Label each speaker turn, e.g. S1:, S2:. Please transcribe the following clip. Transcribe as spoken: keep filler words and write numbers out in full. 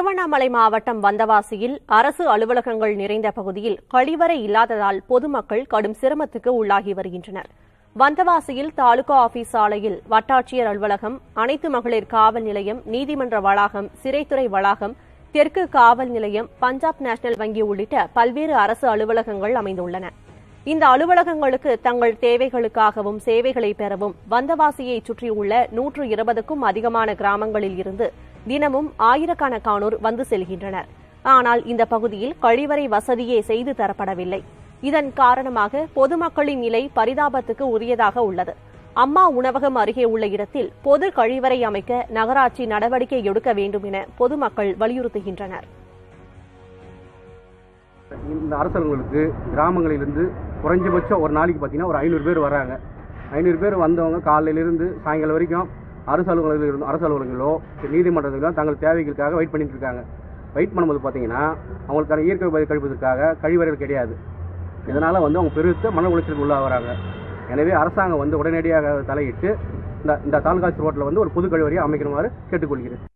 S1: திருவண்ணாமலை மாவட்டம் வந்தவாசியில் அரசு அலுவலகங்கள் நிறைந்த பகுதியில் கழிவறை இல்லாததால் பொதுமக்கள் கடும் சிரமத்துக்கு உள்ளாகி வருகின்றனர். வந்தவாசியில் தாலுகா ஆபீஸ் சாலையில் வட்டாட்சியர் அலுவலகம், அனைத்து மகளிர் காவல் நிலையம், நீதிமன்ற வளாகம், சிறைத்துறை வளாகம், தெற்கு காவல் நிலையம், பஞ்சாப் நேஷனல் வங்கி உள்ளிட்ட பல்வேறு அரசு அலுவலகங்கள் அமைந்துள்ளன. இந்த அலுவலகங்களுக்கு தங்கள் தேவைகளுக்காகவும் சேவைகளை பெறவும் வந்தவாசியை சுற்றியுள்ள நூற்று இருபதுக்கும் அதிகமான கிராமங்களில் இருந்து தினமும் ஆயிரக்கணக்கானோர் வந்து செல்கின்றனர். ஆனால் இந்த பகுதியில் கழிவறை வசதியே செய்து தரப்படவில்லை. இதன் காரணமாக பொதுமக்களின் நிலை பரிதாபத்துக்கு உரியதாக உள்ளது. அம்மா உணவகம் அருகே உள்ள இடத்தில் பொது கழிவறை அமைக்க நகராட்சி நடவடிக்கை எடுக்க வேண்டும் என பொதுமக்கள் வலியுறுத்துகின்றனர்.
S2: இந்த அரசர்களுக்கு கிராமங்களிலிருந்து குறைஞ்சபட்சம் ஒரு நாளைக்கு பார்த்தீங்கன்னா ஒரு ஐநூறு பேர் வராங்க. ஐநூறு பேர் வந்தவங்க காலையிலிருந்து சாயங்காலம் வரைக்கும் அரசு அலுவலகத்தில் இருந்து அரசு அலுவலகங்களோ நீதிமன்றங்களோ தங்கள் தேவைகளுக்காக வெயிட் பண்ணிட்டு இருக்காங்க. வெயிட் பண்ணும்போது பார்த்தீங்கன்னா அவங்களுக்கான இயற்கை உபாதை கழிப்பதற்காக கழிவறைகள் கிடையாது. இதனால் வந்து அவங்க பெருத்த மன உளைச்சலுக்கு உள்ளாகிறாங்க. எனவே அரசாங்கம் வந்து உடனடியாக தலையிட்டு இந்த இந்த தாலுகா ரோட்டில் வந்து ஒரு பொது கழிவறையை அமைக்கணுமாறு கேட்டுக்கொள்கிறேன்.